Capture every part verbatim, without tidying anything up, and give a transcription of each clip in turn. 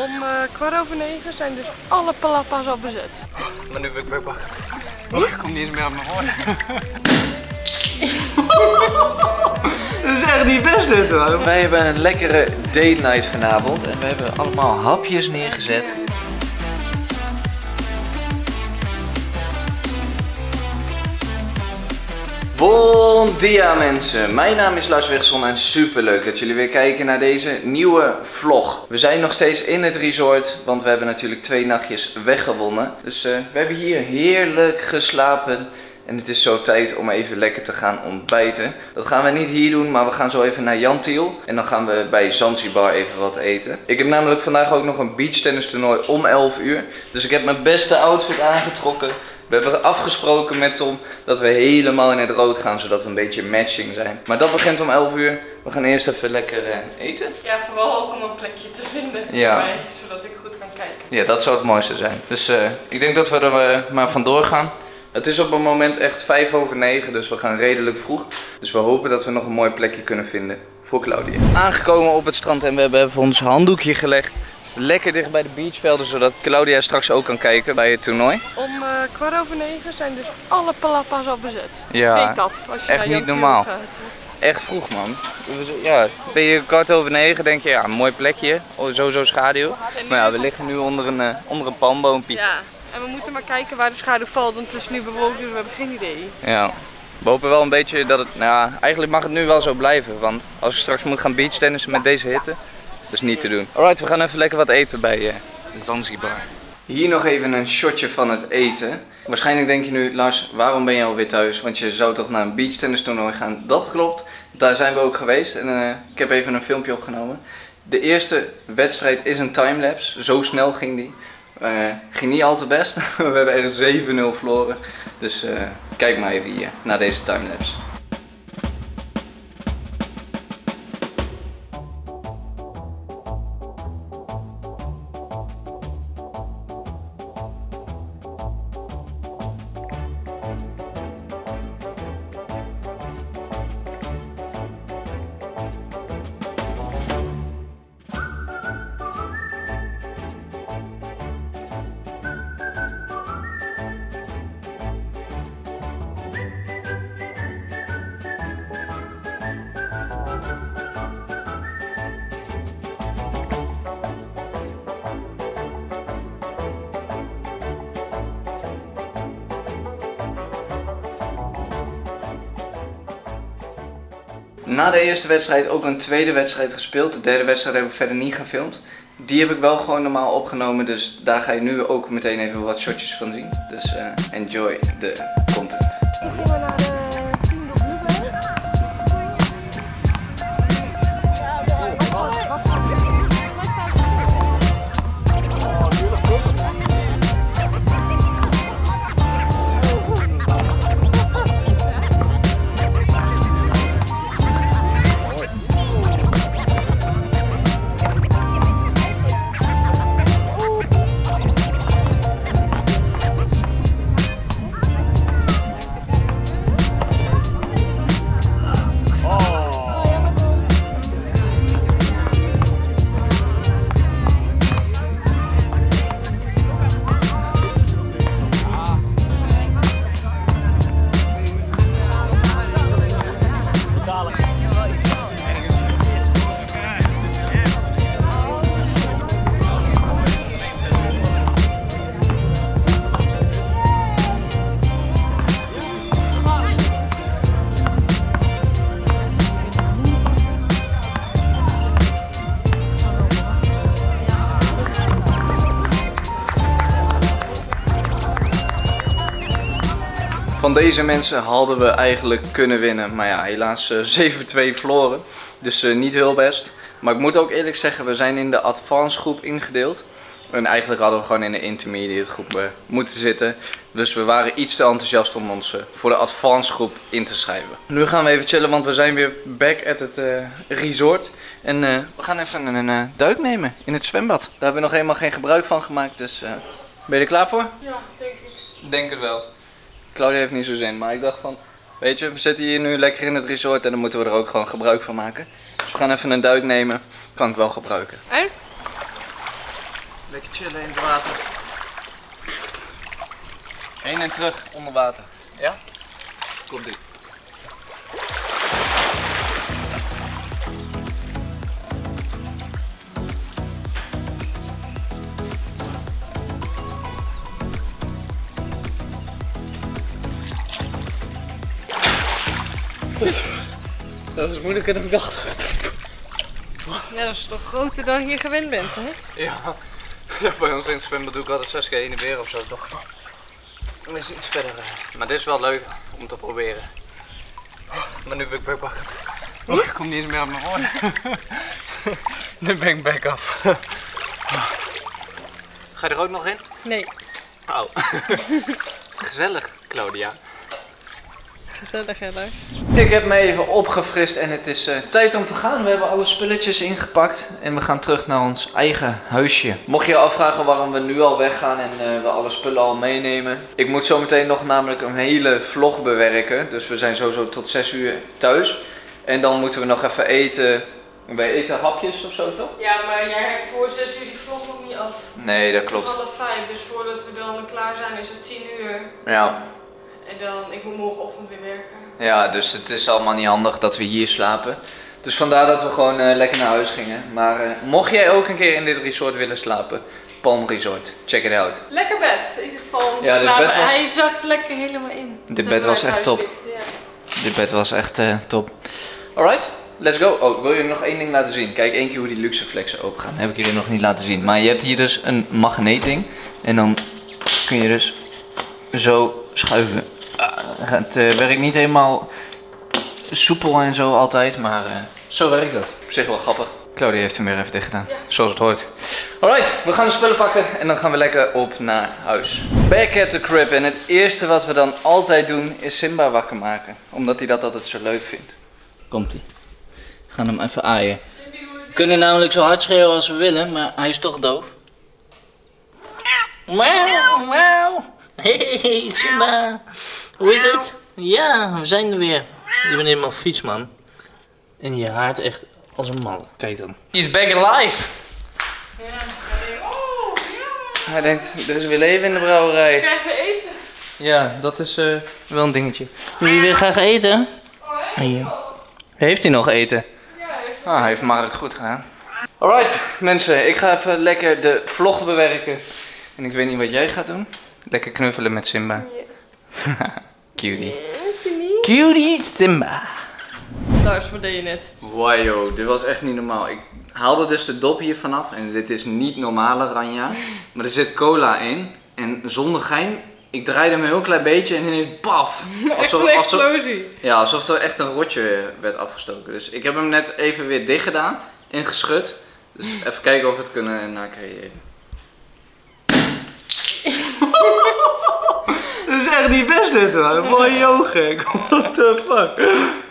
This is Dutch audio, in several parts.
Om uh, kwart over negen zijn dus alle palappa's al bezet. Maar nu ben ik weer bang. Oh, ik kom niet eens meer aan mijn woorden. Dat is echt niet best dit hoor. Wij hebben een lekkere date night vanavond en we hebben allemaal hapjes neergezet. Bon dia mensen, mijn naam is Lars Wegson en super leuk dat jullie weer kijken naar deze nieuwe vlog. We zijn nog steeds in het resort, want we hebben natuurlijk twee nachtjes weggewonnen. Dus uh, we hebben hier heerlijk geslapen en het is zo tijd om even lekker te gaan ontbijten. Dat gaan we niet hier doen, maar we gaan zo even naar Jan Tiel en dan gaan we bij Zanzibar even wat eten. Ik heb namelijk vandaag ook nog een beachtennis toernooi om elf uur, dus ik heb mijn beste outfit aangetrokken. We hebben afgesproken met Tom dat we helemaal in het rood gaan, zodat we een beetje matching zijn. Maar dat begint om elf uur. We gaan eerst even lekker uh, eten. Ja, vooral ook om een plekje te vinden ja. voor mij, zodat ik goed kan kijken. Ja, dat zou het mooiste zijn. Dus uh, ik denk dat we er uh, maar vandoor gaan. Het is op het moment echt vijf over negen, dus we gaan redelijk vroeg. Dus we hopen dat we nog een mooi plekje kunnen vinden voor Claudia. Aangekomen op het strand en we hebben even ons handdoekje gelegd. Lekker dicht bij de beachvelden, zodat Claudia straks ook kan kijken bij het toernooi. Om uh, kwart over negen zijn dus alle palappa's al bezet. Ja, weet dat, als je echt naar niet normaal. gaat. Echt vroeg man. Ja, ben je kwart over negen denk je, ja, een mooi plekje, sowieso schaduw. Maar ja, we liggen nu onder een, uh, onder een palmboompje. Ja, en we moeten maar kijken waar de schaduw valt, want het is nu bewolkt, dus we hebben geen idee. Ja. We hopen wel een beetje dat het, nou ja, eigenlijk mag het nu wel zo blijven, want als we straks moeten gaan beachtennissen met deze hitte, dat is niet te doen. Alright, we gaan even lekker wat eten bij uh, Zanzibar. Hier nog even een shotje van het eten. Waarschijnlijk denk je nu, Lars, waarom ben je alweer thuis? Want je zou toch naar een beachtennis toernooi gaan? Dat klopt, daar zijn we ook geweest en uh, ik heb even een filmpje opgenomen. De eerste wedstrijd is een timelapse, zo snel ging die. Uh, ging niet al te best, we hebben echt zeven nul verloren. Dus uh, kijk maar even hier naar deze timelapse. Na de eerste wedstrijd ook een tweede wedstrijd gespeeld. De derde wedstrijd heb ik verder niet gefilmd. Die heb ik wel gewoon normaal opgenomen. Dus daar ga je nu ook meteen even wat shotjes van zien. Dus uh, enjoy de content. Ik ging maar naar de team op Hoeven. Van deze mensen hadden we eigenlijk kunnen winnen. Maar ja, helaas uh, zeven twee verloren. Dus uh, niet heel best. Maar ik moet ook eerlijk zeggen, we zijn in de advanced groep ingedeeld. En eigenlijk hadden we gewoon in de intermediate groep uh, moeten zitten. Dus we waren iets te enthousiast om ons uh, voor de advanced groep in te schrijven. Nu gaan we even chillen, want we zijn weer back at het uh, resort. En uh, we gaan even een uh, duik nemen in het zwembad. Daar hebben we nog helemaal geen gebruik van gemaakt. Dus uh, ben je er klaar voor? Ja, denk ik. Denk het wel. Claudia heeft niet zo zin, maar ik dacht van, weet je, we zitten hier nu lekker in het resort en dan moeten we er ook gewoon gebruik van maken. Dus we gaan even een duik nemen, kan ik wel gebruiken. En? Lekker chillen in het water. Heen en terug onder water. Ja? Komt ie. Dat was moeilijker dan ik dacht. Ja, dat is toch groter dan je gewend bent, hè? Ja, ja, bij ons in het zwembad doe ik altijd zes keer heen en weer of zo toch. Dat is iets verder. Maar dit is wel leuk om te proberen. Maar nu ben ik backbakken. Oh, ik kom niet eens meer op mijn woorden. Nu ben ik back af. Ga je er ook nog in? Nee. Oh. Gezellig, Claudia. Gezellig, hè, Lars? Ik heb me even opgefrist en het is uh, tijd om te gaan. We hebben alle spulletjes ingepakt en we gaan terug naar ons eigen huisje. Mocht je je afvragen waarom we nu al weggaan en uh, we alle spullen al meenemen. Ik moet zo meteen nog namelijk een hele vlog bewerken. Dus we zijn sowieso tot zes uur thuis. En dan moeten we nog even eten. Wij eten hapjes of zo toch? Ja, maar jij hebt voor zes uur die vlog nog niet af. Nee, dat klopt. Het is half vijf, dus voordat we dan klaar zijn is het tien uur. Ja. En dan, ik moet morgenochtend weer werken. Ja, dus het is allemaal niet handig dat we hier slapen. Dus vandaar dat we gewoon uh, lekker naar huis gingen. Maar uh, mocht jij ook een keer in dit resort willen slapen, Palm Resort, check it out. Lekker bed, in ieder geval. Ja, dit bed was... Hij zakt lekker helemaal in. Dit bed was echt top. Ja. Dit bed was echt uh, top. Alright, let's go. Oh, wil je nog één ding laten zien? Kijk één keer hoe die luxe flexen open gaan. Heb ik jullie nog niet laten zien. Maar je hebt hier dus een magneetding. En dan kun je dus zo schuiven. Het uh, werkt niet helemaal soepel en zo altijd, maar uh, zo werkt het. Op zich wel grappig. Claudia heeft hem weer even dicht gedaan, ja. Zoals het hoort. Alright, we gaan de spullen pakken en dan gaan we lekker op naar huis. Back at the crib en het eerste wat we dan altijd doen is Simba wakker maken. Omdat hij dat altijd zo leuk vindt. Komt ie. We gaan hem even aaien. We kunnen namelijk zo hard schreeuwen als we willen, maar hij is toch doof. Wauw, wauw. Hey Simba. Hoe is het? Ja, we zijn er weer. Je bent helemaal fiets, man. En je haart echt als een man. Kijk dan. He's back alive. Ja, hij denkt, oh, ja. Hij denkt, er is weer leven in de brouwerij. Krijgen we eten? Ja, dat is uh, wel een dingetje. Wil je weer graag eten? Oh, heeft hij nog? Heeft hij nog eten? Ja, hij heeft Ah, hij heeft Mark goed gedaan. Alright, mensen. Ik ga even lekker de vlog bewerken. En ik weet niet wat jij gaat doen. Lekker knuffelen met Simba. Ja. Cutie. Cutie Simba. Lars, wat deed je net? Wow, joh, dit was echt niet normaal. Ik haalde dus de dop hier vanaf en dit is niet normale Ranja. Maar er zit cola in en zonder gein, ik draaide hem een heel klein beetje en ineens paf. Echt een explosie. Ja, alsof er echt een rotje werd afgestoken. Dus ik heb hem net even weer dicht gedaan en geschud. Dus even kijken of we het kunnen nacreëren. Dat is echt niet best dit hoor. Mooi yo gek. What the fuck.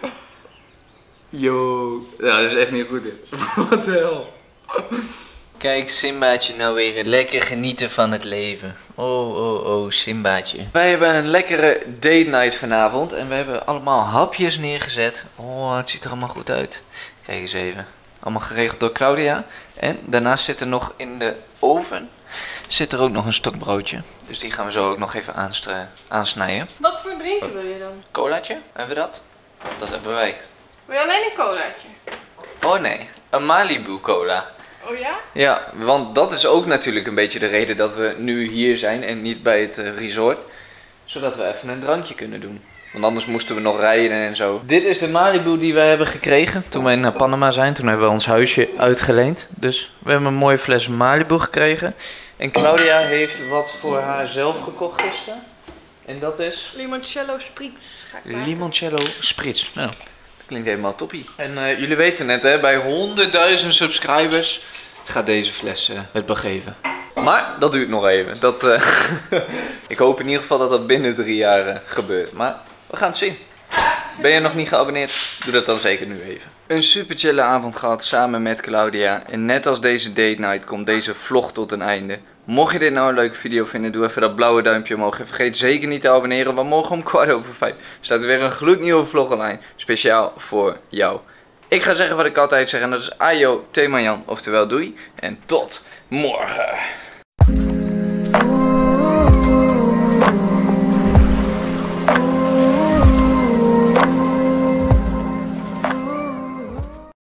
Yo. Ja, dat is echt niet goed dit. What the hell. Kijk Simbaatje nou weer lekker genieten van het leven. Oh oh oh Simbaatje. Wij hebben een lekkere date night vanavond. En we hebben allemaal hapjes neergezet. Oh het ziet er allemaal goed uit. Kijk eens even. Allemaal geregeld door Claudia. En daarnaast zit er nog in de oven. Zit er ook nog een stokbroodje. Dus die gaan we zo ook nog even aansnijden. Wat voor drinken wil je dan? Colaatje? Hebben we dat? Dat hebben wij. Wil je alleen een colaatje? Oh nee, een Malibu cola. Oh ja? Ja, want dat is ook natuurlijk een beetje de reden dat we nu hier zijn en niet bij het uh, resort. Zodat we even een drankje kunnen doen. Want anders moesten we nog rijden en zo. Dit is de Malibu die wij hebben gekregen toen wij naar Panama zijn. Toen hebben we ons huisje uitgeleend. Dus we hebben een mooie fles Malibu gekregen. En Claudia heeft wat voor haar zelf gekocht gisteren. En dat is... Limoncello Spritz ga ik maken. Limoncello Spritz. Nou, dat klinkt helemaal toppie. En uh, jullie weten net hè, bij honderdduizend subscribers gaat deze fles uh, het begeven. Maar dat duurt nog even. Dat, uh, ik hoop in ieder geval dat dat binnen drie jaar uh, gebeurt. Maar we gaan het zien. Ben je nog niet geabonneerd? Doe dat dan zeker nu even. Een super chille avond gehad samen met Claudia. En net als deze date night komt deze vlog tot een einde. Mocht je dit nou een leuke video vinden, doe even dat blauwe duimpje omhoog. En vergeet zeker niet te abonneren, want morgen om kwart over vijf staat er weer een gloednieuwe vlog online. Speciaal voor jou. Ik ga zeggen wat ik altijd zeg en dat is ayo, Temanjan, oftewel doei. En tot morgen.